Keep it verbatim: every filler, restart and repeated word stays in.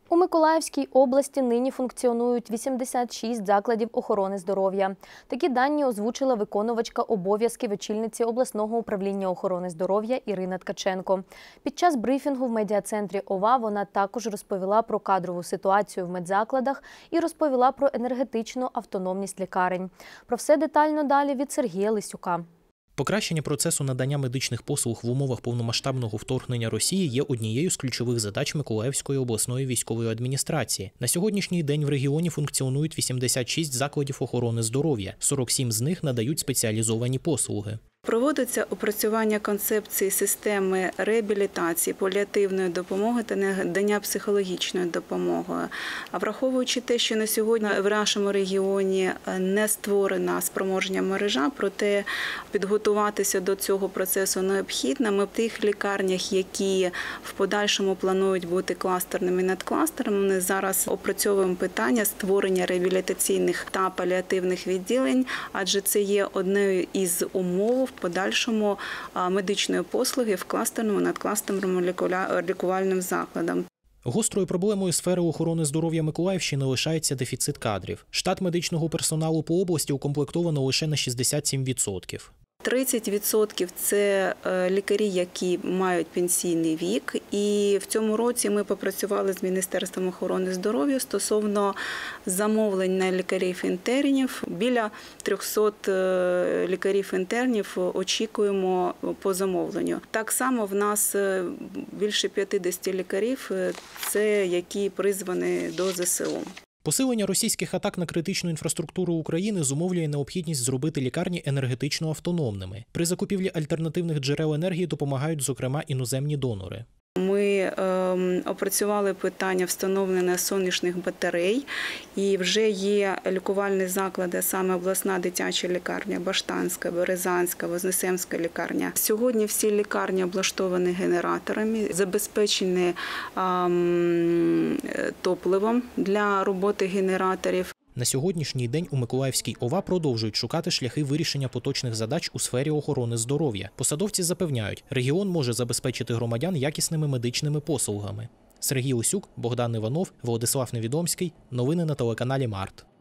У Миколаївській області нині функціонують вісімдесят шість закладів охорони здоров'я. Такі дані озвучила виконувачка обов'язків очільниці обласного управління охорони здоров'я Ірина Ткаченко. Під час брифінгу в медіа-центрі ОВА вона також розповіла про кадрову ситуацію в медзакладах і розповіла про енергетичну автономність лікарень. Про все детально далі від Сергія Лисюка. Покращення процесу надання медичних послуг в умовах повномасштабного вторгнення Росії є однією з ключових задач Миколаївської обласної військової адміністрації. На сьогоднішній день в регіоні функціонують вісімдесят шість закладів охорони здоров'я, сорок сім з них надають спеціалізовані послуги. Проводиться опрацювання концепції системи реабілітації, паліативної допомоги та надання психологічної допомоги. А враховуючи те, що на сьогодні в нашому регіоні не створена спроможна мережа, проте підготуватися до цього процесу необхідно. Ми в тих лікарнях, які в подальшому планують бути кластерними і надкластерами, ми зараз опрацьовуємо питання створення реабілітаційних та паліативних відділень, адже це є одною із умов подальшому медичної послуги в кластерному, надкластерному лікувальним закладам. Гострою проблемою сфери охорони здоров'я Миколаївщини лишається дефіцит кадрів. Штат медичного персоналу по області укомплектовано лише на шістдесят сім відсотків. тридцять відсотків – це лікарі, які мають пенсійний вік. І в цьому році ми попрацювали з Міністерством охорони здоров'я стосовно замовлень на лікарів-інтернів. Біля трьохсот лікарів-інтернів очікуємо по замовленню. Так само в нас більше п'ятдесят лікарів – це які призвані до зе се у. Посилення російських атак на критичну інфраструктуру України зумовлює необхідність зробити лікарні енергетично автономними. При закупівлі альтернативних джерел енергії допомагають, зокрема, іноземні донори. Ми е, опрацювали питання встановлення сонячних батарей, і вже є лікувальні заклади, саме обласна дитяча лікарня, Баштанська, Березанська, Вознесенська лікарня. Сьогодні всі лікарні облаштовані генераторами, забезпечені е, топливом для роботи генераторів. На сьогоднішній день у Миколаївській ОВА продовжують шукати шляхи вирішення поточних задач у сфері охорони здоров'я. Посадовці запевняють, регіон може забезпечити громадян якісними медичними послугами. Сергій Лисюк, Богдан Іванов, Владислав Невідомський. Новини на телеканалі Март.